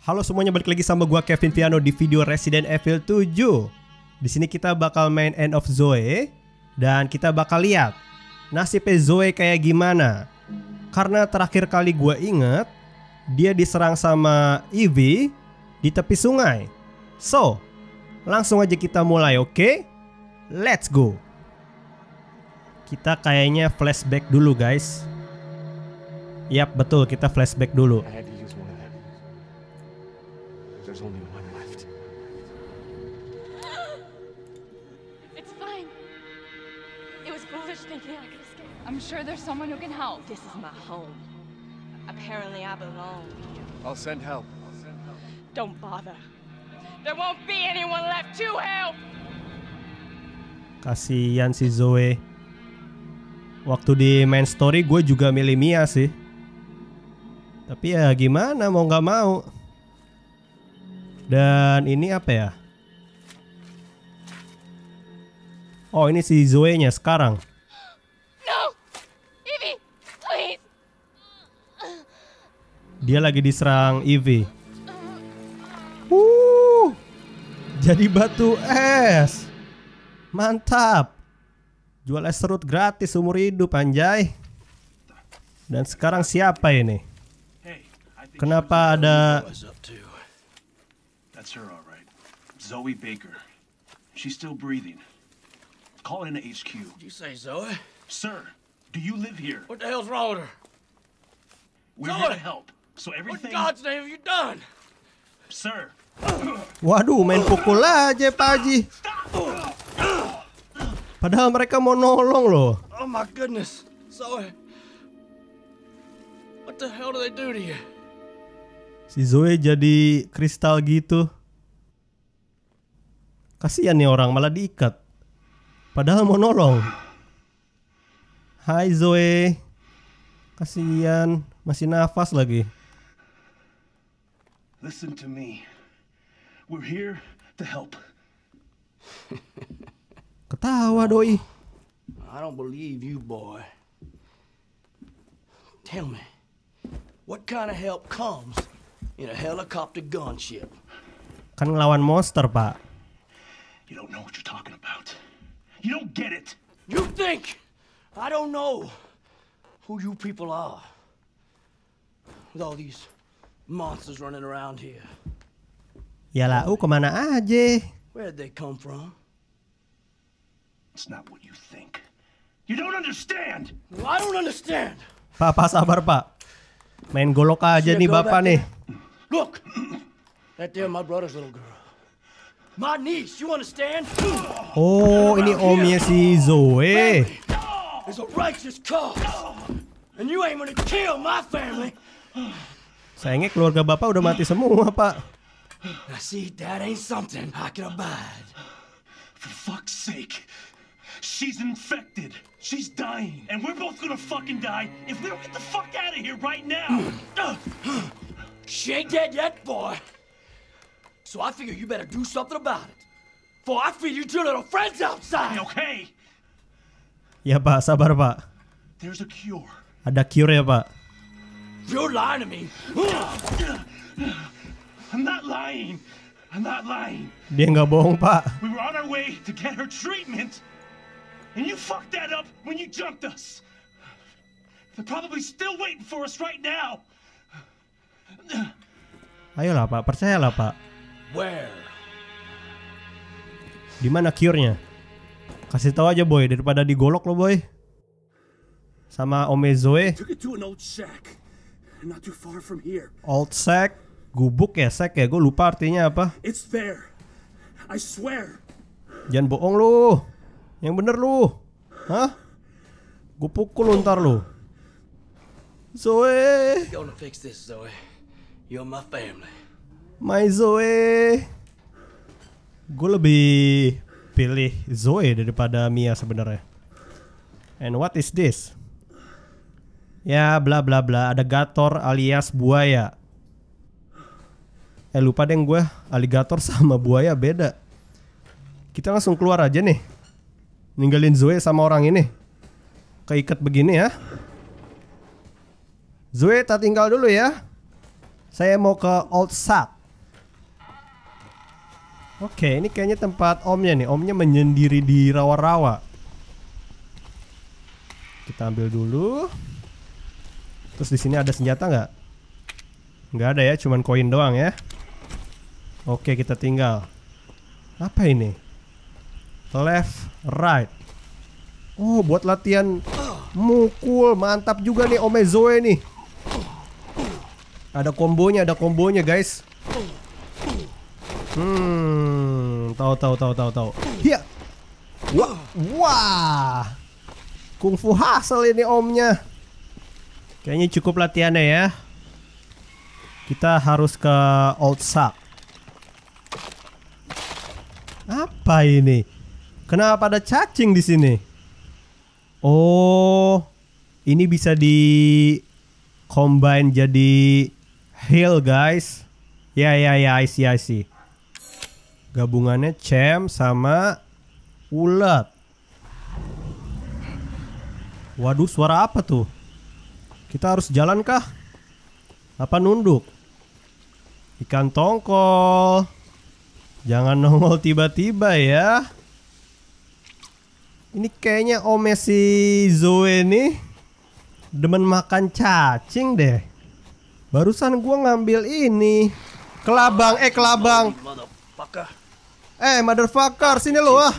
Halo semuanya, balik lagi sama gua Kevin Piano di video Resident Evil 7. Di sini kita bakal main End of Zoe dan kita bakal lihat nasibnya Zoe kayak gimana. Karena terakhir kali gua inget dia diserang sama Evie di tepi sungai. So, langsung aja kita mulai, oke? Let's go. Kita kayaknya flashback dulu, guys. Yap, betul, kita flashback dulu. There's only one left. It's fine. It was foolish thinking I could escape. I'm sure there's someone who can help. This is my home. Apparently I belong here. I'll send help. Don't bother. There won't be anyone left to help. Kasian si Zoe. Waktu di main story gue juga milih Mia sih. Tapi ya gimana, mau gak mau. Dan ini apa ya? Oh, ini si Zoe-nya sekarang. No! Evie! Please! Dia lagi diserang Evie. Jadi batu es. Mantap. Jual es serut gratis umur hidup, anjay. Dan sekarang siapa ini? Kenapa ada... That's her, all right. Zoe Baker. She's still breathing. Call in to HQ. Did you say Zoe? Sir, do you live here? What the hell's wrong with her? We're Zoe! here to help. So What in everything... God's name have you done? Sir. Waduh, main pukul aja Pak Haji. Padahal mereka mau nolong loh. Oh my goodness. Zoe. What the hell do they do to you? Si Zoe jadi kristal gitu. Kasian nih orang, malah diikat. Padahal mau nolong. Hai Zoe. Kasian, masih nafas lagi. Listen to me. We're here to help. Ketawa doi. I don't believe you, boy. Tell me, what kind of help comes in a helicopter gunship? Kan ngelawan monster, Pak. You don't know what you're talking about. You don't get it. You think I don't know who you people are? With all these monsters running around here. Ya lau kemana aja? Where'd they come from? It's not what you think. You don't understand. Well, I don't understand. Pak, sabar Pak. Main golok aja nih Bapak nih. Look, that there my brother's little girl. My niece, you understand? Oh, ini omnya si Zoe. It's a righteous cause. And you ain't gonna kill my family. Sayangnya keluarga Bapak udah mati semua, Pak. Now see, that ain't something I can abide. For fuck's sake. She's infected. She's dying. And we're both gonna fucking die if we don't get the fuck out of here right now. She ain't dead yet, boy. So I figure you better do something about it. For I feed you two little friends outside. Okay. Ya Pak, sabar Pak. There's a cure. Ada cure ya Pak. You're lying to me. I'm not lying. I'm not lying. Dia nggak bohong Pak. We were on our way to get her treatment. And you fucked that up when you jumped us. They're probably still waiting for us right now. Ayolah Pak, percayalah Pak. Where? Di mana cure-nya? Kasih tahu aja boy, daripada digolok lo boy. Sama Ome Zoe. Took it to an old shack. Not too far from here. Old sack, gubuk ya, sack ya, gue lupa artinya apa. It's there. I swear. Jangan bohong lu. Yang bener lu. Hah? Gue pukul lu ntar lu. Zoe. You gonna fix this, Zoe. You're my family. My Zoe. Gue lebih pilih Zoe daripada Mia sebenarnya. And what is this? Ya bla bla bla, ada gator alias buaya. Lupa deh gue, aligator sama buaya beda. Kita langsung keluar aja nih. Ninggalin Zoe sama orang ini. Keikat begini ya. Zoe, tak tinggal dulu ya. Saya mau ke Old Sack. Oke, ini kayaknya tempat omnya nih. Omnya menyendiri di rawa-rawa. Kita ambil dulu. Terus di sini ada senjata nggak? Nggak ada ya, cuman koin doang ya. Oke, kita tinggal. Apa ini? Left, right. Oh, buat latihan mukul. Mantap juga nih Ome Zoe nih. Ada kombonya guys. Tahu. Iya. Wah. Kungfu hasil ini omnya. Kayaknya cukup latihannya ya. Kita harus ke Old Sack. Apa ini? Kenapa ada cacing di sini? Oh, ini bisa di combine jadi heal guys. Ya, I see. Gabungannya Cem sama ulat. Waduh, suara apa tuh? Kita harus jalan kah? Apa nunduk? Ikan tongkol. Jangan nongol tiba-tiba ya. Ini kayaknya Ome si Zoe nih demen makan cacing deh. Barusan gua ngambil ini. Kelabang. Motherfucker, sini lo ah.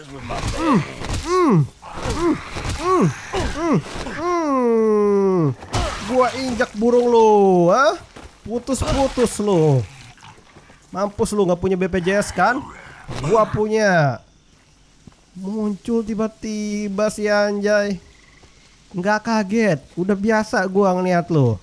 Gua injak burung lo, ah. Putus lo. Mampus lu, nggak punya BPJS kan? Gua punya. Muncul tiba-tiba si anjay. Nggak kaget, udah biasa gua ngeliat lo.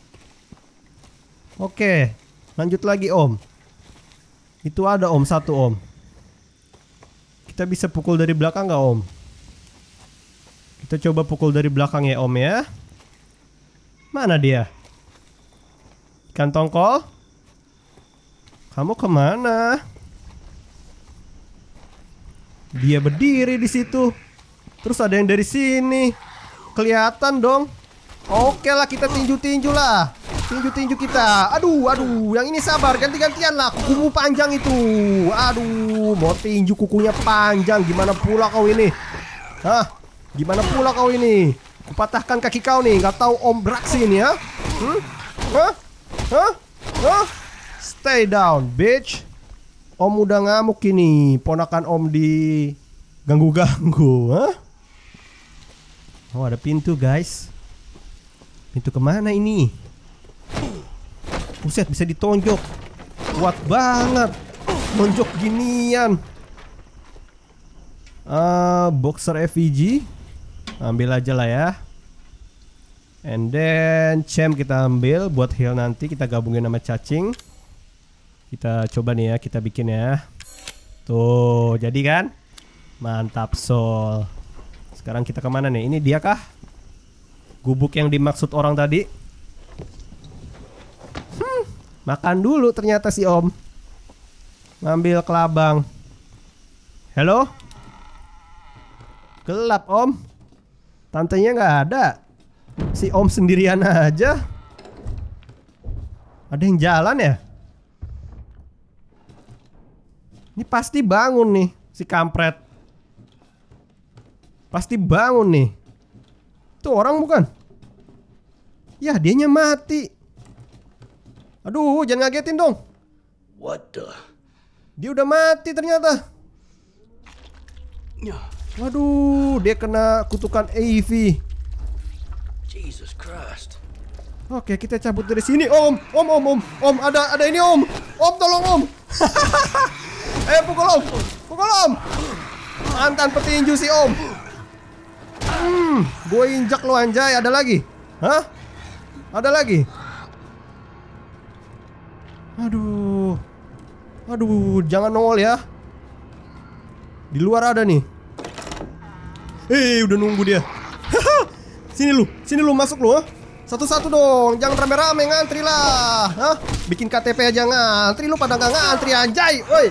Oke, lanjut lagi om. Itu ada om, satu om. Kita bisa pukul dari belakang nggak om? Kita coba pukul dari belakang ya om ya. Mana dia? Ikan tongkol? Kamu kemana? Dia berdiri di situ. Terus ada yang dari sini. Kelihatan dong. Oke lah, kita tinju-tinju lah. Tinju-tinju kita. Aduh, yang ini sabar, ganti-gantian lah. Kuku panjang itu. Aduh, mau tinju kukunya panjang. Gimana pula kau ini? Hah? Gimana pula kau ini? Kupatahkan kaki kau nih. Gak tahu om beraksi ini ya? Hah? Stay down, bitch. Om udah ngamuk ini. Ponakan om di ganggu-ganggu. Hah? Oh, ada pintu guys. Pintu kemana ini? Buset, bisa ditonjok. Kuat banget nonjok ginian. Boxer FEG. Ambil aja lah ya. And then Cem kita ambil buat heal nanti. Kita gabungin sama cacing. Kita coba nih ya, kita bikin ya. Tuh, jadi kan? Mantap Sol. Sekarang kita kemana nih? Ini dia kah? Gubuk yang dimaksud orang tadi. Makan dulu ternyata si om. Ngambil kelabang. Halo? Gelap om. Tantenya nggak ada. Si om sendirian aja. Ada yang jalan ya? Ini pasti bangun nih si kampret. Pasti bangun nih. Itu orang bukan? Ya, dianya mati. Aduh, jangan ngagetin dong. What the? Dia udah mati ternyata. Waduh, dia kena kutukan AV. Jesus Christ. Oke, kita cabut dari sini. Om, ada ini om. Om, tolong om. Pukul om. Mantan petinju si om. Gue injak lo anjay. Ada lagi? Hah? Ada lagi? Aduh, jangan nongol ya. Di luar ada nih. Udah nunggu dia. Sini lu masuk lu. Satu-satu dong, jangan rame-rame, ngantri lah. Hah? Bikin KTP aja ngantri, lu pada nggak ngantri anjay. Woi.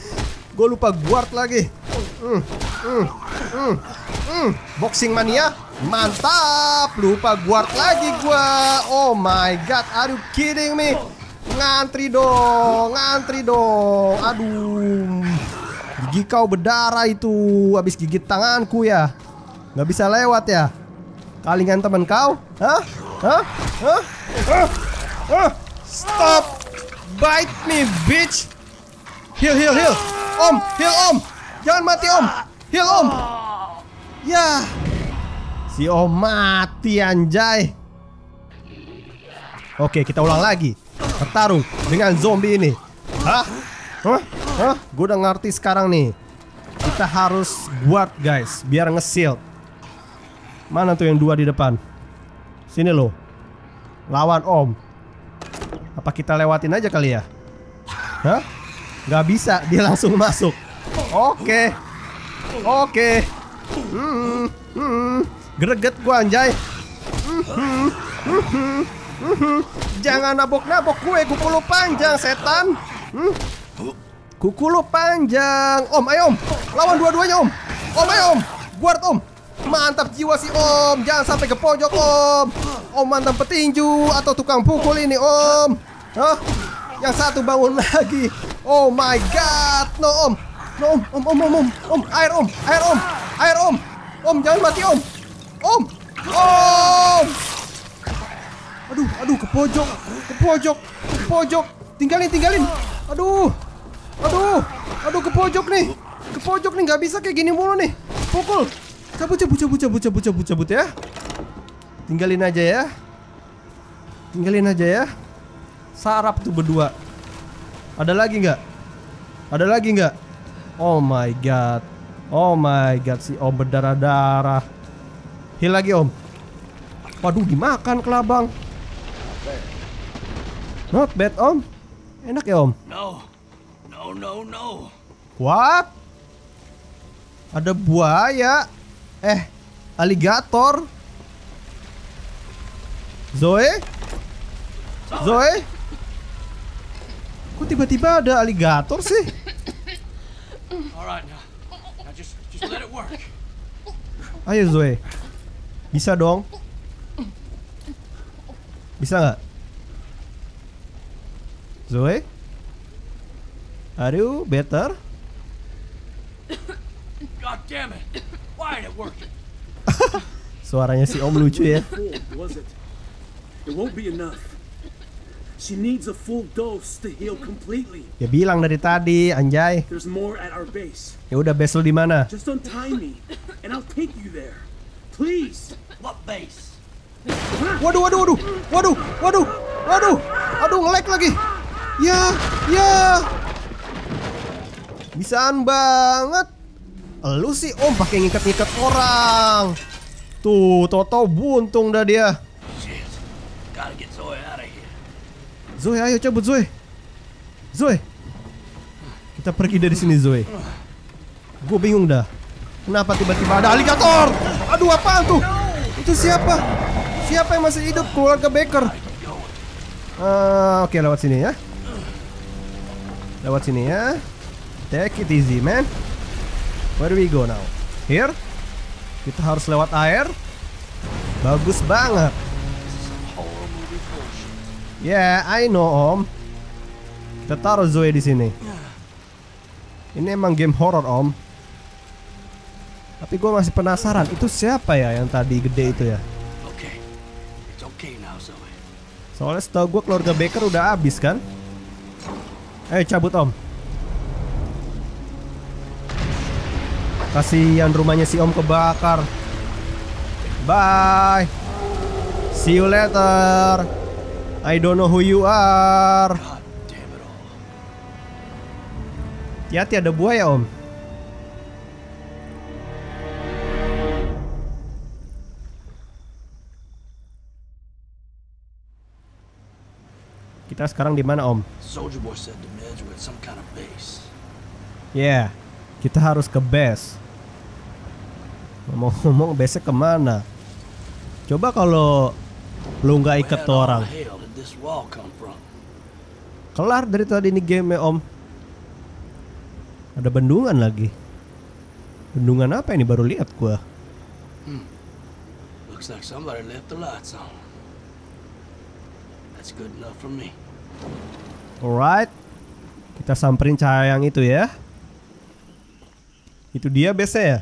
Gue lupa guard lagi. Boxing mania. Mantap, lupa guard lagi gua. Oh my god, are you kidding me? Ngantri dong. Aduh, gigi kau berdarah itu. Habis gigit tanganku ya. Nggak bisa lewat ya. Kalingan teman kau? Hah? Stop, bite me bitch. Heal. Om, heal om. Jangan mati om. Heal om. Ya. Si Om mati anjay. Oke, kita ulang lagi. Bertarung dengan zombie ini. Hah? Gue udah ngerti sekarang nih. Kita harus guard guys, biar nge-shield. Mana tuh yang dua di depan? Sini loh. Lawan Om. Apa kita lewatin aja kali ya? Hah? Gak bisa, dia langsung masuk. Oke. Greget gua anjay. Jangan nabok-nabok gue, kuku lu panjang setan. Kuku lu panjang. Om, ayo om, lawan dua-duanya om. Om, ayo om, guard om. Mantap jiwa si om, jangan sampai ke pojok om. Om mantan petinju atau tukang pukul ini om. Hah? Yang satu bangun lagi. Oh my god, no om. No om, air om. Om, jangan mati om. Om. Aduh, ke pojok. Tinggalin. Aduh, ke pojok nih. Nggak bisa kayak gini mulu nih. Pukul. Cabut ya. Tinggalin aja ya. Sarap tuh berdua. Ada lagi nggak? Oh my god, si om berdarah-darah. Heal lagi om. Waduh, dimakan kelabang. Not bad om. Enak ya om. No. What? Ada buaya. Aligator. Zoe? Kok tiba-tiba ada aligator sih? Alright, now just let it work. Ayo Zoe. Bisa dong. Bisa nggak? Zoe? Are you better? God damn it! Why ain't it working? Suaranya si om lucu ya. Was it? It won't be enough. She needs a full dose to heal completely. Ya bilang dari tadi, anjay. There's more at our base. Ya udah, base lu di mana? Just untie me, and I'll take you there. Please. What base? Waduh. Aduh, nge-lag lagi. Ya. Bisaan banget. Lu sih om pakai ngikat-ngikat orang. Tuh, Toto buntung dah dia. Shit. Gotta get Zoe out of here. Zoe, ayo cabut Zoe. Kita pergi dari sini Zoe. Gue bingung dah. Kenapa tiba-tiba ada aligator? Aduh, apaan tuh? Itu siapa? Siapa yang masih hidup? Keluarga Baker. Oke, lewat sini ya. Take it easy, man. Where do we go now? Here? Kita harus lewat air. Bagus banget. Yeah, I know, Om. Kita taruh Zoe di sini. Ini emang game horror, Om. Tapi gue masih penasaran, itu siapa ya yang tadi gede itu ya? It's okay now, Zoe. Soalnya setahu gue keluarga Baker udah habis kan? Ayo cabut om. Kasihan rumahnya si om kebakar. Bye. See you later. I don't know who you are. God damn it all. Hati-hati, ada buaya om. Kita sekarang di mana om? Soldier Boy said the meds were at some kind of base. Yeah, kita harus ke base. Ngomong-ngomong, base-nya kemana? Coba kalau lu nggak ikat tuh orang. Kelar dari tadi ini game ya om. Ada bendungan lagi. Bendungan apa ini, baru lihat gua. Looks like somebody left the lights on. That's good enough for me. Alright. Kita samperin cahaya yang itu ya. Itu dia biasa ya.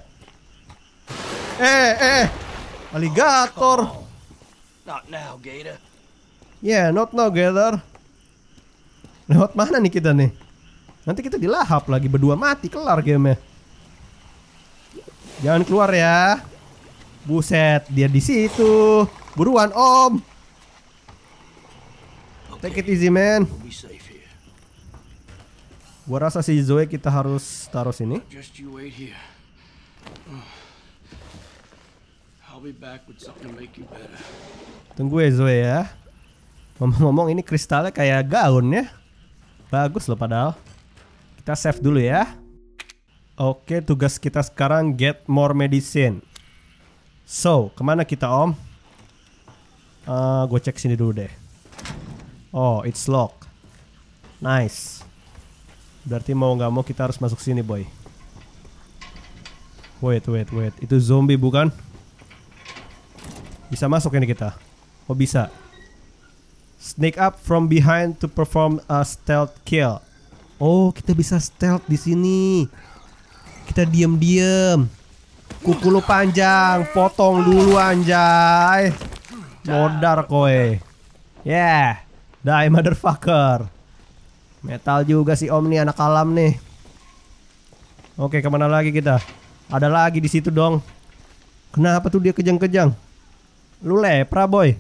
Aligator. Not now, Gator. Yeah, not now, Gator. Lewat mana nih kita nih? Nanti kita dilahap lagi berdua, mati kelar game-nya. Jangan keluar ya. Buset, dia di situ. Buruan, Om. Take it easy, man. We'll be safe here. Gua rasa si Zoe kita harus taruh sini. Just you wait here. I'll be back with something to make you better. Tunggu ya Zoe ya. Ngomong-ngomong ini kristalnya kayak gaun ya. Bagus loh padahal. Kita save dulu ya. Oke, tugas kita sekarang get more medicine. So, kemana kita Om? Gue cek sini dulu deh. Oh, it's locked. Nice. Berarti mau nggak mau kita harus masuk sini, boy. Wait. Itu zombie bukan? Bisa masuk ini kita? Oh bisa. Sneak up from behind to perform a stealth kill. Oh, kita bisa stealth di sini. Kita diam-diam. Kuku lu panjang, potong dulu anjay. Modar kowe. Yeah, die motherfucker. Metal juga si Om nih, anak alam nih. Oke, kemana lagi kita? Ada lagi di situ dong. Kenapa tuh dia kejang-kejang? Lu lepra boy.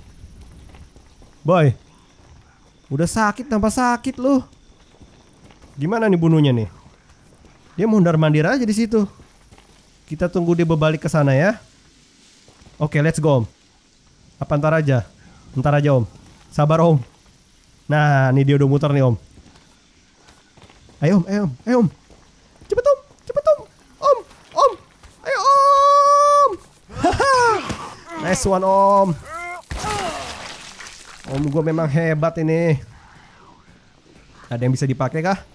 Boy, udah sakit tanpa sakit lu. Gimana nih bunuhnya nih? Dia mondar-mandir aja di situ. Kita tunggu dia berbalik ke sana ya. Oke, let's go Om. Apa ntar aja? Ntar aja Om. Sabar Om. Nah, ini dia udah muter nih Om. Ayo Om. Cepet Om. Om. Ayo Om. Nice one Om. Om gue memang hebat ini. Ada yang bisa dipakai kah?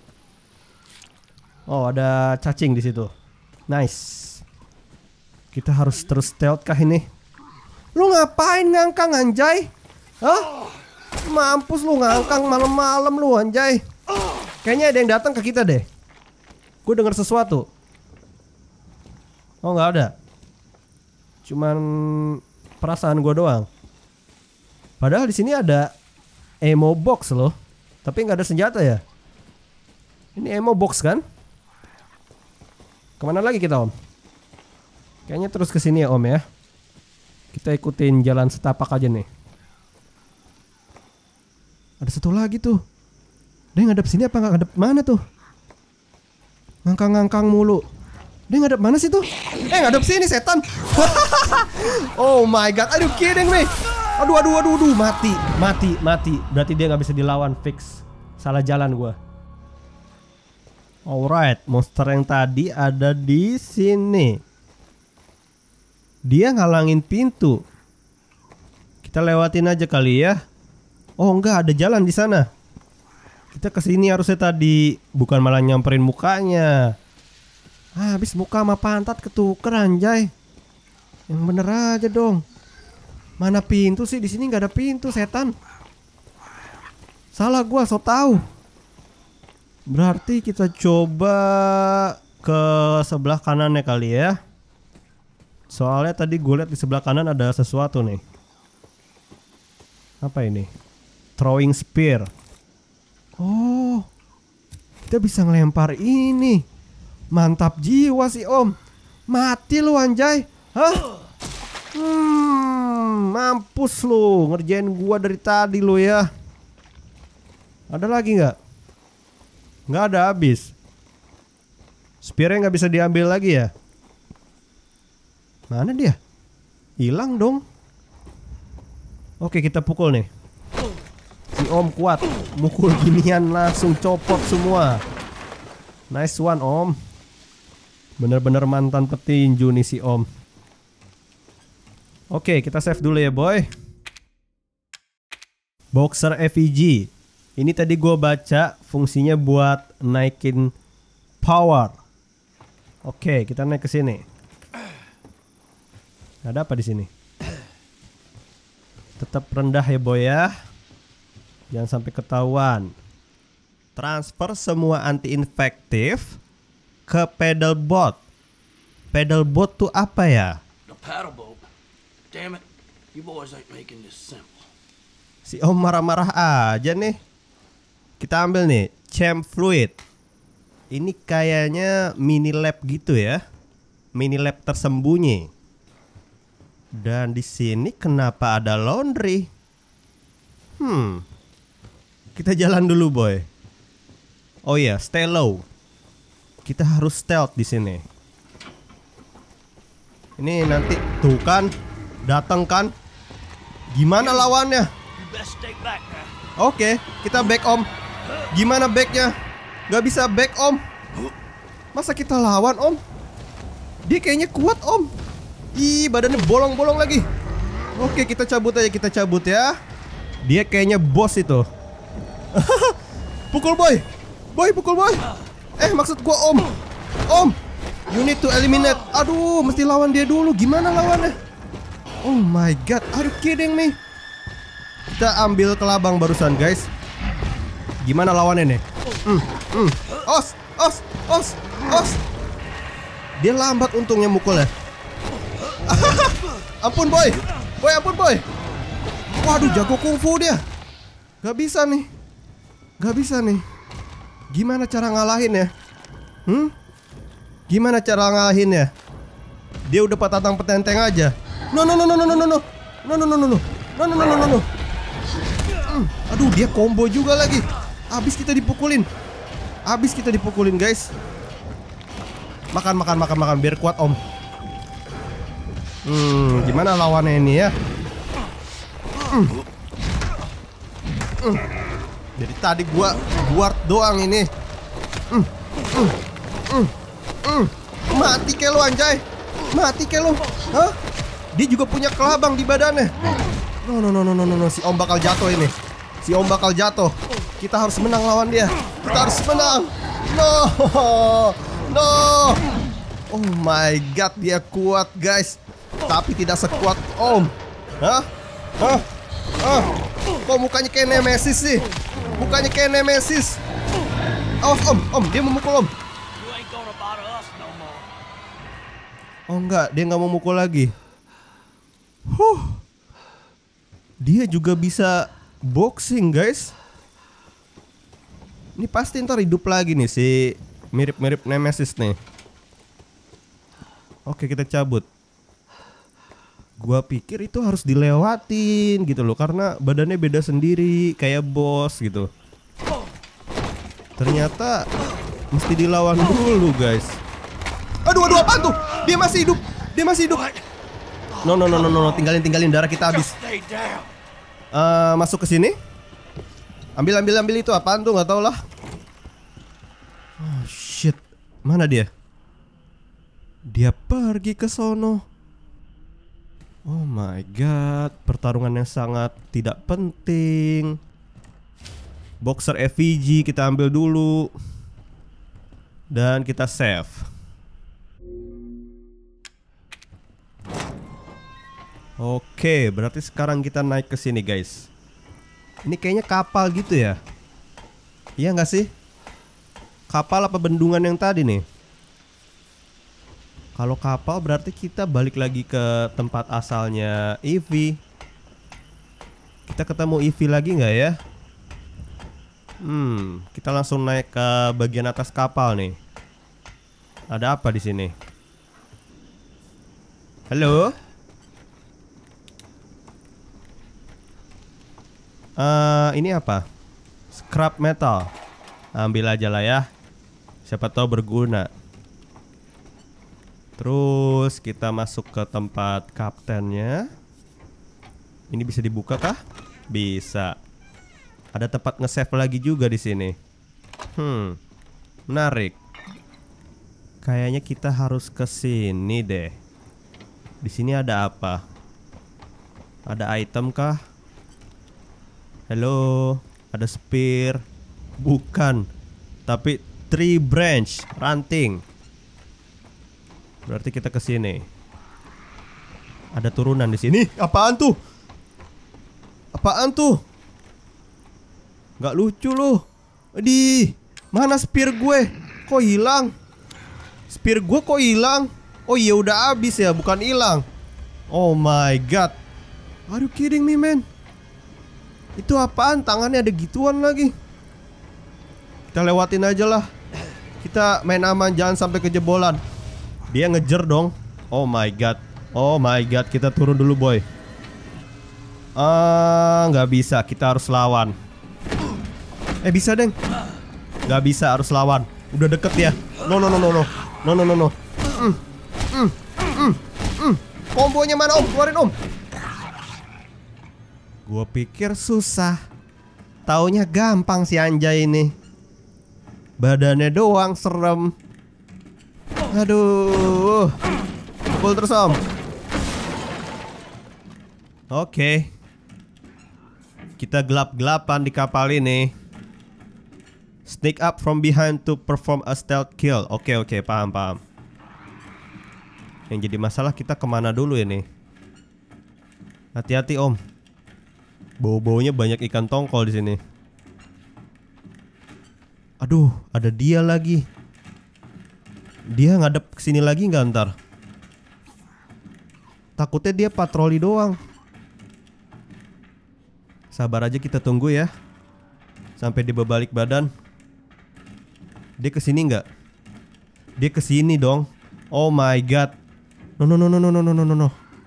Oh, ada cacing di situ. Nice. Kita harus terus stealth kah ini? Lu ngapain ngangkang anjay? Hah? Mampus lu ngangkang malam-malam lu anjay. Kayaknya ada yang datang ke kita deh. Gue dengar sesuatu. Oh nggak ada. Cuman perasaan gue doang. Padahal di sini ada ammo box loh, tapi nggak ada senjata ya. Ini ammo box kan? Kemana lagi kita Om? Kayaknya terus ke sini ya Om ya. Kita ikutin jalan setapak aja nih. Ada satu lagi tuh. Dia ngadep sini apa nggak ngadep mana tuh? Ngangkang-ngangkang mulu. Dia ngadep mana sih tuh? Ngadep sini setan. Oh my god, are you kidding me? Aduh, mati. Berarti dia nggak bisa dilawan, fix. Salah jalan gua. Alright, monster yang tadi ada di sini. Dia ngalangin pintu. Kita lewatin aja kali ya. Oh enggak, ada jalan di sana. Kita kesini harusnya tadi, bukan malah nyamperin mukanya. Habis muka sama pantat ketuker anjay. Yang bener aja dong. Mana pintu sih? Di sini nggak ada pintu, setan. Salah gua, so tahu. Berarti kita coba ke sebelah kanannya kali ya. Soalnya tadi gue lihat di sebelah kanan ada sesuatu nih. Apa ini? Throwing spear. Oh, kita bisa ngelempar ini. Mantap jiwa sih Om. Mati lu anjay. Hah? Mampus lu, ngerjain gua dari tadi lu ya. Ada lagi nggak? Nggak ada, habis. Spearnya nggak bisa diambil lagi ya? Mana dia? Hilang dong. Oke, kita pukul nih. Si Om kuat, mukul ginian langsung copot semua. Nice one Om. Bener-bener mantan petinju nih si Om. Oke, kita save dulu ya boy. Boxer FEG. Ini tadi gue baca fungsinya buat naikin power. Oke, kita naik ke sini. Ada apa di sini? Tetap rendah ya boy ya. Jangan sampai ketahuan. Transfer semua anti-infektif ke pedal boat. Pedal boat tuh apa ya? The paddle boat. Damn it, you boys ain't making this simple. Si Om marah-marah aja nih. Kita ambil nih, champ fluid. Ini kayaknya mini lab gitu ya. Mini lab tersembunyi. Dan di sini kenapa ada laundry? Kita jalan dulu boy. Oh iya, stay low. Kita harus stealth di sini. Ini nanti tuh kan, datang kan. Gimana lawannya? You better stay back now. Oke, kita back om. Gimana backnya? Gak bisa back om. Masa kita lawan om? Dia kayaknya kuat om. Ih, badannya bolong-bolong lagi. Oke, kita cabut aja, kita cabut ya. Dia kayaknya bos itu. Pukul boy. Boy, pukul boy. Maksud gua om. Om, you need to eliminate. Aduh, mesti lawan dia dulu. Gimana lawannya? Oh my god, are you kidding me? Kita ambil kelabang barusan guys. Gimana lawannya nih? Os. Dia lambat untungnya mukulnya. Ampun boy. Boy, ampun boy. Waduh, jago kungfu dia. Gak bisa nih. Gimana cara ngalahin ya? Gimana cara ngalahin ya? Dia udah patatang petenteng aja. No. Aduh, dia combo juga lagi. Abis kita dipukulin guys. Makan biar kuat om. Gimana lawannya ini ya? Jadi tadi gua guard doang ini. Mati ke lu anjay. Mati ke lu. Hah? Dia juga punya kelabang di badannya. No. Si om bakal jatuh ini. Kita harus menang lawan dia. Kita harus menang. No. Oh my god, dia kuat guys. Tapi tidak sekuat om. Hah? Kok mukanya kayak Nemesis sih? Awas om, dia memukul om. You ain't gonna bother us no more. Oh enggak, dia nggak mau mukul lagi. Dia juga bisa boxing guys. Ini pasti ntar hidup lagi nih si mirip-mirip Nemesis nih. Oke, kita cabut. Gua pikir itu harus dilewatin gitu loh, karena badannya beda sendiri kayak bos gitu. Ternyata mesti dilawan dulu guys. Aduh, apaan tuh? Dia masih hidup. No, tinggalin darah kita habis. Masuk ke sini. Ambil itu apaan tuh, nggak tahu lah. Oh shit, mana dia? Dia pergi ke sono. Oh my god, pertarungan yang sangat tidak penting. Boxer FVG kita ambil dulu. Dan kita save. Oke, berarti sekarang kita naik ke sini guys. Ini kayaknya kapal gitu ya. Iya nggak sih? Kapal apa bendungan yang tadi nih? Kalau kapal berarti kita balik lagi ke tempat asalnya Evie. Kita ketemu Evie lagi nggak ya? Kita langsung naik ke bagian atas kapal nih. Ada apa di sini? Halo? Ini apa? Scrap metal. Ambil aja lah ya. Siapa tahu berguna. Terus kita masuk ke tempat kaptennya. Ini bisa dibuka kah? Bisa. Ada tempat nge-save lagi juga di sini. Menarik. Kayaknya kita harus ke sini deh. Di sini ada apa? Ada item kah? Halo, ada spear. Bukan, tapi tree branch, ranting. Berarti kita ke sini. Ada turunan di sini. Apaan tuh? Apaan tuh? Gak lucu loh. Di mana spear gue? Kok hilang? Spear gue kok hilang? Oh iya udah habis ya, bukan hilang. Oh my god. Are you kidding me man? Itu apaan? Tangannya ada gituan lagi. Kita lewatin aja lah. Kita main aman, jangan sampai kejebolan. Dia ngejar dong. Oh my god. Oh my god, kita turun dulu boy. Nggak bisa, kita harus lawan. Bisa deng. Nggak bisa, harus lawan. Udah deket ya. No. Kombonya mana om? Keluarin om. Gua pikir susah. Taunya gampang si anjay ini. Badannya doang serem. Aduh. Pukul terus om. Oke. Kita gelap-gelapan di kapal ini. Sneak up from behind to perform a stealth kill. Oke, paham. Yang jadi masalah kita kemana dulu ini? Hati-hati om. Bau-baunya banyak ikan tongkol di sini. Aduh, ada dia lagi. Dia ngadep kesini lagi nggak ntar? Takutnya dia patroli doang. Sabar aja, kita tunggu ya sampai dia berbalik badan. Dia kesini nggak? Dia kesini dong. Oh my god. No.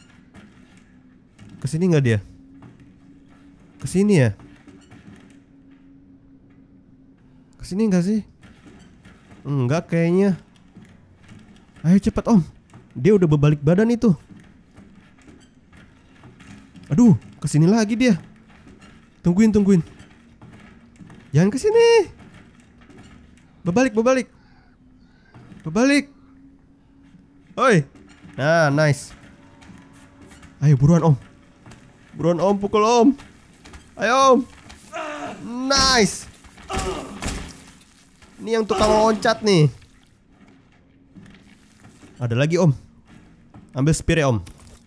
Kesini nggak dia? Kesini ya? Kesini nggak sih? Enggak kayaknya. Ayo cepet om. Dia udah berbalik badan itu. Aduh, kesini lagi dia. Tungguin. Jangan kesini. Berbalik. Oi. Nah, nice. Ayo buruan om, pukul om. Ayo om. Nice. Ini yang tukang loncat nih. Ada lagi om. Ambil spear ya om.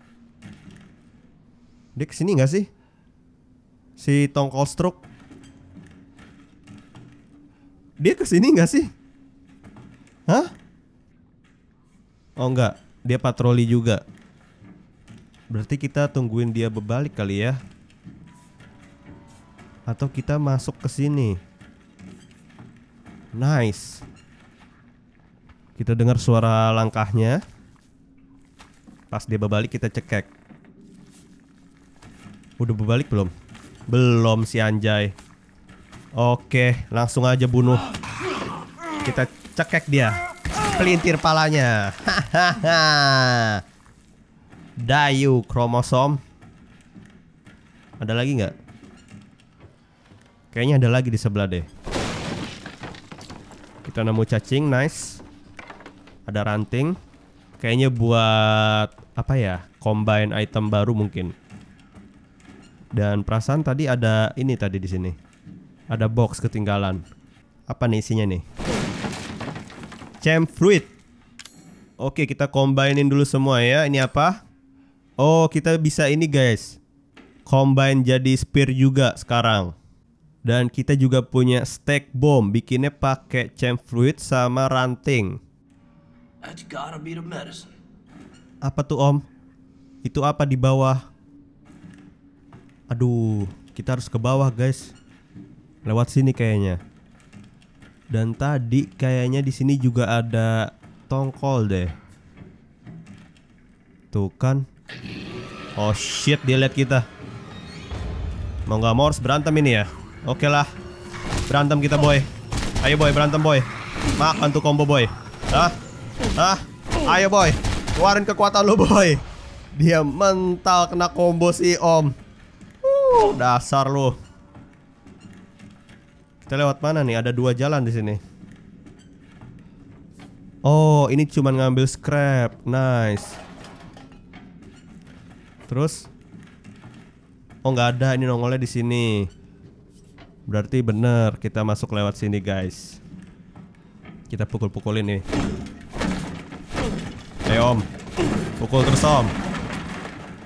Dia kesini gak sih? Si tongkol stroke. Dia kesini gak sih? Hah? Oh enggak, dia patroli juga. Berarti kita tungguin dia berbalik kali ya. Atau kita masuk ke sini. Nice. Kita dengar suara langkahnya. Pas dia berbalik kita cekek. Udah berbalik belum? Belum si anjay. Oke, langsung aja bunuh. Kita cekek dia. Pelintir palanya. Hahaha. Dayu kromosom. Ada lagi nggak? Kayaknya ada lagi di sebelah deh. Kita nemu cacing, nice. Ada ranting. Kayaknya buat apa ya? Combine item baru mungkin. Dan perasaan tadi ada ini tadi di sini. Ada box ketinggalan. Apa nih isinya nih? Champ fruit. Oke, kita combinein dulu semua ya. Ini apa? Oh, kita bisa ini guys. Combine jadi spear juga sekarang. Dan kita juga punya stack bomb. Bikinnya pakai champ fruit sama ranting. That's gotta be the medicine. Apa tuh om? Itu apa di bawah? Aduh, kita harus ke bawah guys. Lewat sini kayaknya. Dan tadi kayaknya di sini juga ada tongkol deh. Tuh kan. Oh shit, dia lihat kita. Mau nggak mau harus berantem ini ya. Oke lah. Berantem kita boy. Ayo boy, berantem boy. Makan tuh combo boy. Ayo boy. Keluarin kekuatan lo boy. Dia mental kena combo si om. Dasar lo. Kita lewat mana nih? Ada dua jalan di sini. Oh, ini cuma ngambil scrap. Nice. Terus? Oh, nggak ada. Ini nongolnya di sini. Berarti bener kita masuk lewat sini, guys. Kita pukul-pukulin nih. Ayo, om. Pukul terus, om.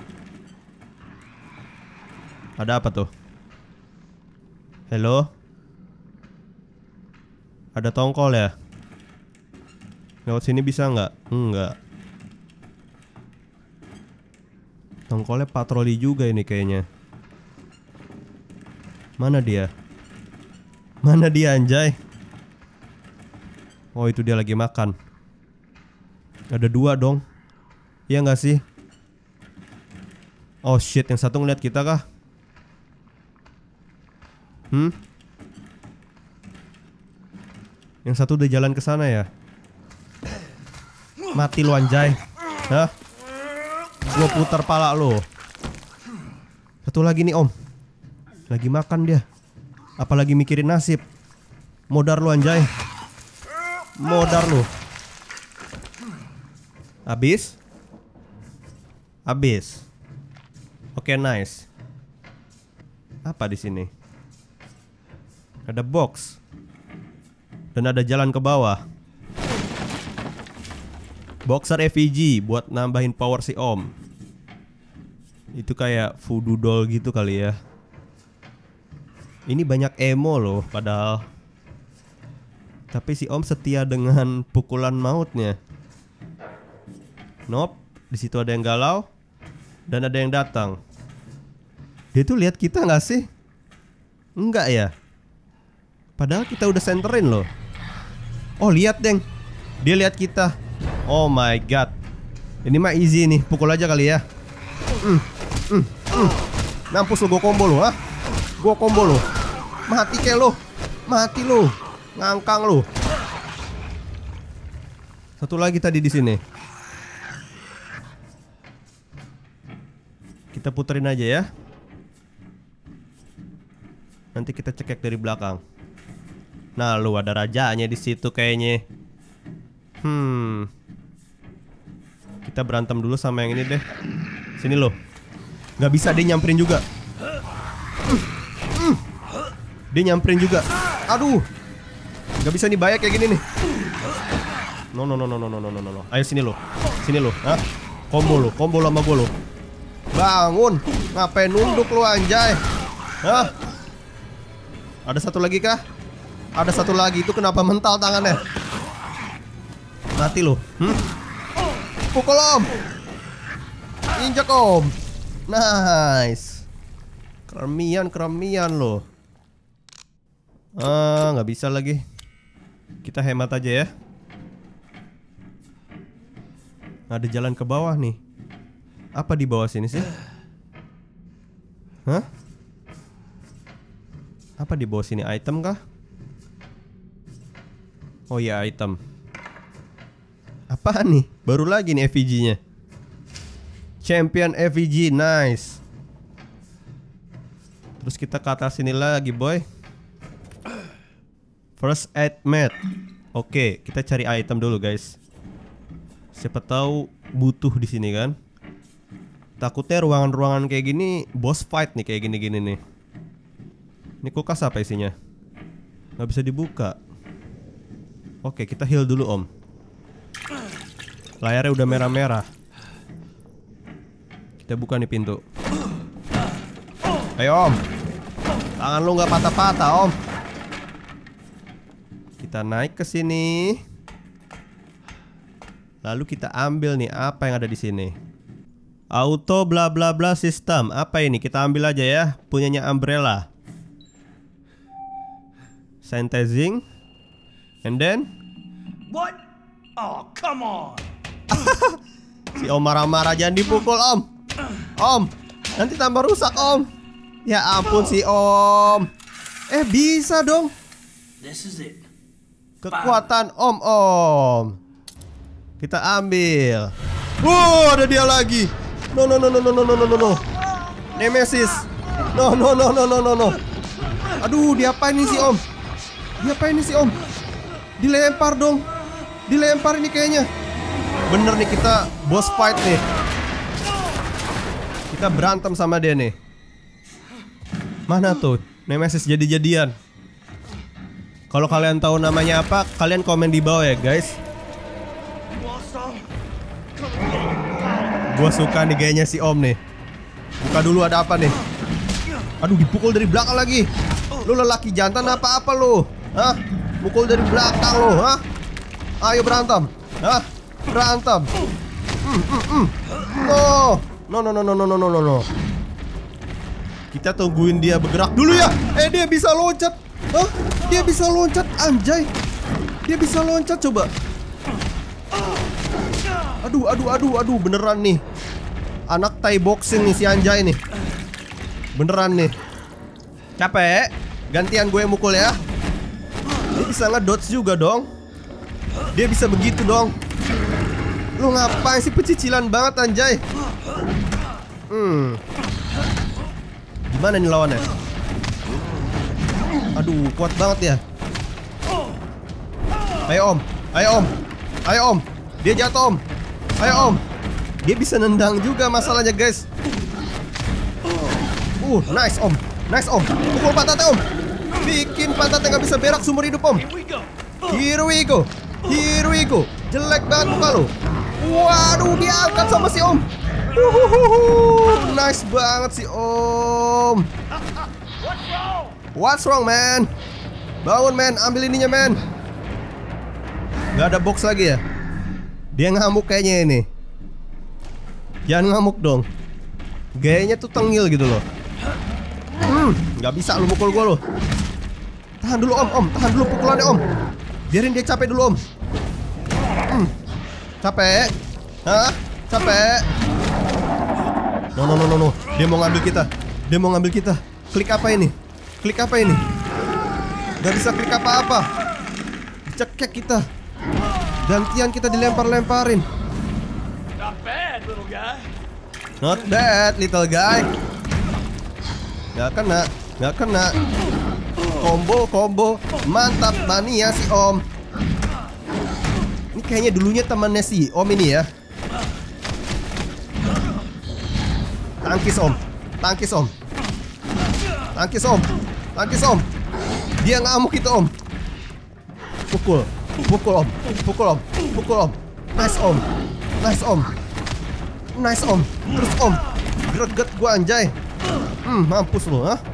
Ada apa tuh? Halo? Ada tongkol ya? Lewat sini bisa nggak? Enggak. Tongkolnya patroli juga ini kayaknya. Mana dia? Mana dia anjay? Oh itu dia lagi makan. Ada 2 dong. Iya nggak sih? Oh shit, yang satu ngeliat kita kah? Yang satu udah jalan ke sana ya? Mati lu anjay. Hah? Gua putar pala lo. Satu lagi nih om. Lagi makan dia. Apalagi mikirin nasib. Modar lu anjay. Modar lu. Habis? Habis. Oke, nice. Apa di sini? Ada box. Dan ada jalan ke bawah. Boxer EVG buat nambahin power si om. Itu kayak voodoo doll gitu kali ya. Ini banyak emo loh padahal. Tapi si om setia dengan pukulan mautnya. Nope, di situ ada yang galau dan ada yang datang. Dia tuh lihat kita nggak sih? Enggak ya? Padahal kita udah senterin loh. Oh lihat deng, dia lihat kita. Oh my god, ini mah easy nih, pukul aja kali ya. Mampus lo, gue combo lo, ha? Gue combo lo. Mati kayak lo. Mati lo. Ngangkang lo. Satu lagi tadi di sini. Kita puterin aja ya. Nanti kita cekek dari belakang. Nah, lu ada rajanya di situ kayaknya. Kita berantem dulu sama yang ini deh. Sini lo. Gak bisa, dia nyamperin juga. Dia nyamperin juga. Aduh. Gak bisa nih, bahaya kayak gini nih. No. Ayo sini lo. Sini lo. Hah? Combo lo sama gue lo. Bangun. Ngapain nunduk lo anjay? Hah? Ada satu lagi kah? Ada satu lagi. Itu kenapa mental tangannya? Mati lo. Pukul om. Injak om. Nice. Keremian lo. Nggak bisa lagi. Kita hemat aja ya. Ada jalan ke bawah nih. Apa di bawah sini sih? Hah? Apa di bawah sini? Item kah? Oh iya, item. Apaan nih? Baru lagi nih EVG-nya. Champion EVG, nice. Terus kita ke atas sini lagi, boy. First aid mat. Oke, kita cari item dulu, guys. Siapa tahu butuh di sini kan? Takutnya ruangan-ruangan kayak gini boss fight nih, kayak gini-gini nih. Ini kulkas apa isinya? Nggak bisa dibuka. Oke, kita heal dulu om. Layarnya udah merah-merah. Kita buka nih pintu. Ayo om. Tangan lu nggak patah-patah om. Kita naik ke sini. Lalu kita ambil nih apa yang ada di sini. Auto bla bla bla system. Apa ini? Kita ambil aja ya. Punyanya Umbrella. Synthesizing. And then What? Oh, come on. si om marah-marah, jangan dipukul om. Om, nanti tambah rusak om. Ya ampun si om. Bisa dong. This is it. Kekuatan om. Kita ambil. Wow, ada dia lagi. No. Nemesis. No. Aduh, diapain nih si om? Dilempar dong. Dilempar ini kayaknya. Bener nih, kita boss fight nih. Kita berantem sama dia nih. Mana tuh Nemesis jadi-jadian? Kalau kalian tahu namanya apa, kalian komen di bawah ya guys. Gua suka nih gayanya si om nih. Buka dulu, ada apa nih? Aduh, dipukul dari belakang lagi. Lu lelaki jantan apa-apa lu? Hah? Mukul dari belakang lu, hah? Ayo berantem. Hah? Berantem. No. Kita tungguin dia bergerak dulu ya. Dia bisa loncat. Hah? Dia bisa loncat, anjay. Dia bisa loncat, coba. Aduh, beneran nih. Anak Thai boxing nih si anjay nih. Beneran nih. Capek? Gantian gue mukul ya. Dia bisa nge-dodge juga dong. Dia bisa begitu dong. Lu ngapain sih, pecicilan banget anjay. Gimana nih lawannya? Aduh, kuat banget ya. Ayo om. Dia jatuh om. Ayo om. Dia bisa nendang juga masalahnya guys. Nice om. Pukul pantatnya om. Bikin pantatnya gak bisa berak seumur hidup om. Here we go. Jelek banget muka lu. Waduh, diangkat sama si om. Nice banget si om. What's wrong man? Bangun man, ambil ininya man. Gak ada box lagi ya? Dia ngamuk kayaknya ini. Jangan ngamuk dong. Gayanya tuh tengil gitu loh. Gak bisa lu mukul gua lu. Tahan dulu om. Tahan dulu pukulannya om. Biarin dia capek dulu om. Capek? Hah? Capek? No. Dia mau ngambil kita. Klik apa ini? Gak bisa klik apa-apa. Cekek kita. Gantian kita dilempar-lemparin. Not bad, little guy. Not bad, little guy. Gak kena. Combo. Mantap mania si om. Ini kayaknya dulunya temannya si om ini ya. Tangkis om. Dia ngamuk itu om. Pukul om. Nice om. Terus om. Greget gua anjay. Mampus lu, ha?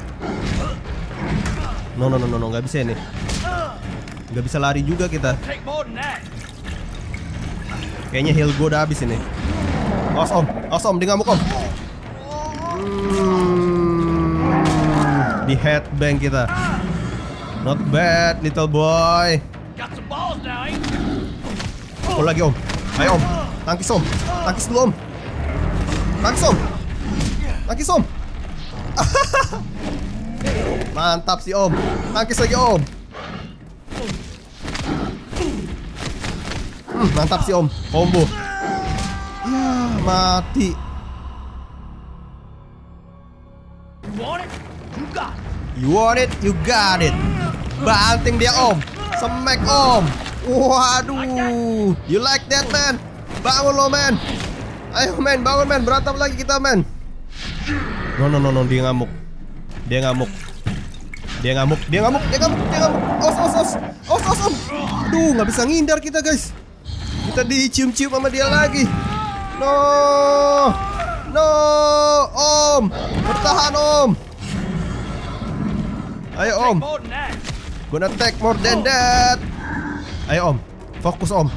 No, nggak bisa ini. Nggak bisa lari juga kita. Kayaknya heal gua udah habis ini. Awas om, dia ngamuk om. Di headbang kita. Not bad, little boy. Pukul lagi om. Ayo om. Tangkis om. Tangkis dulu om. Tangkis om. Mantap si om. Tangkis lagi om. Mantap si om. Combo. Ya, mati. You want it, you got it. Banting dia om. Smack om. Waduh. You like that man? Bangun lo man. Ayo man, bangun man. Berantem lagi kita man. No, dia ngamuk. Os om. Aduh, nggak bisa ngindar kita guys. Kita dicium-cium sama dia lagi. No, om. Bertahan om. Ayo om. Gonna take more than that. Ayo om. Fokus om.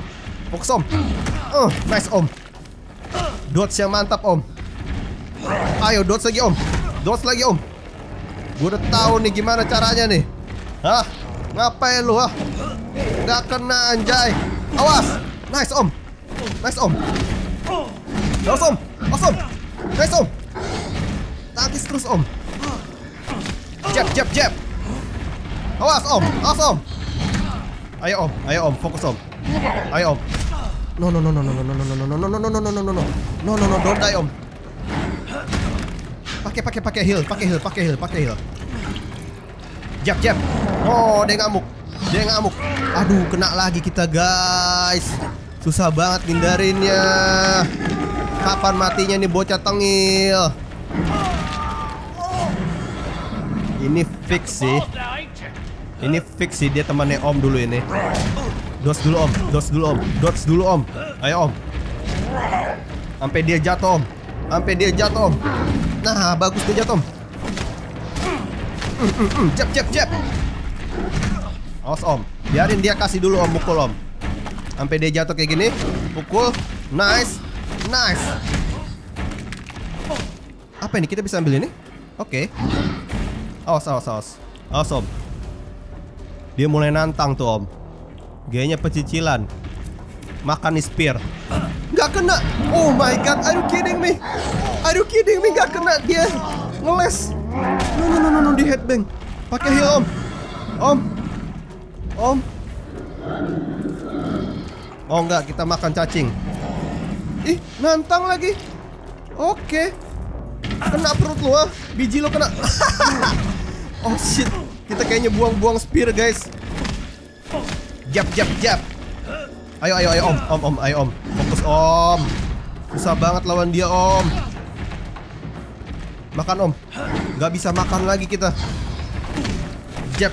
Nice om. Dodge yang mantap om. Ayo dodge lagi om. Gue udah tahu nih gimana caranya nih. Hah? Ngapain lu ah? Gak kena anjay. Awas. Nice om. Nice om. Tangkis terus om. Jab. Awas om. Ayo om, fokus om. Ayo om. No, don't die om. Pakai heal. Jab. Oh, dia ngamuk. Aduh, kena lagi kita guys. Susah banget hindarinnya. Kapan matinya nih bocah tengil? Ini fix sih. Dia temannya om dulu ini. Dodge dulu om. Ayo om. Sampai dia jatuh om. Nah, bagus dia jatuh om. Jab. Awas om, biarin dia kasih dulu om, pukul om. Sampai dia jatuh kayak gini, pukul. Nice. Apa ini, kita bisa ambil ini? Oke. Awas om. Dia mulai nantang tuh om. Gayanya pecicilan. Makan nih spear. Gak kena. Oh my god, are you kidding me? Gak kena dia. Ngeles. No, di headbang. Pakai heal om. Oh enggak, kita makan cacing. Ih, nantang lagi. Oke. Kena perut lo, biji lo kena. Oh shit, kita kayaknya buang-buang spear guys. Jab. Ayo om. Fokus om. Susah banget lawan dia om. Makan om. Gak bisa makan lagi kita. Jab.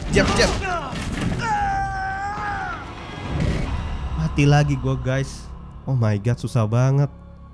Mati lagi gua guys. Oh my god, susah banget.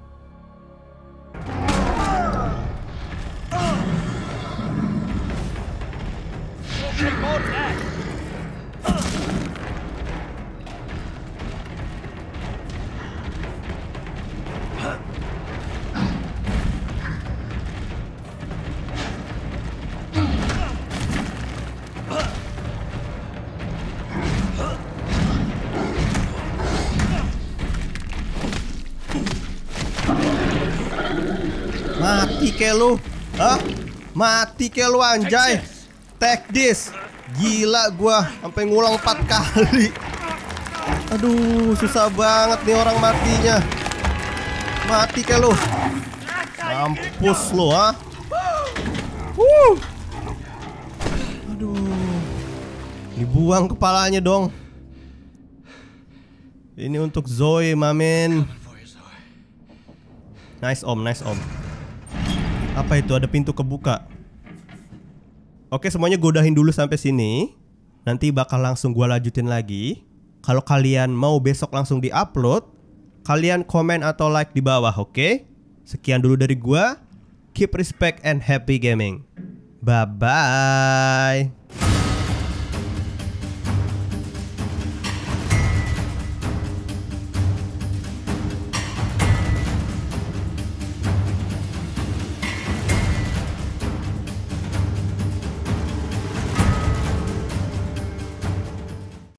Mati ke lu anjay. Take this. Gila gua sampai ngulang 4 kali. Aduh, susah banget nih orang matinya. Mati ke lu. Mampus lu, ha. Aduh. Dibuang kepalanya dong. Ini untuk Zoe, mamen. Nice om. Apa itu? Ada pintu kebuka. Oke, semuanya gue udahin dulu sampai sini. Nanti bakal langsung gue lanjutin lagi. Kalau kalian mau besok langsung di-upload, kalian komen atau like di bawah, oke? Sekian dulu dari gue. Keep respect and happy gaming. Bye-bye.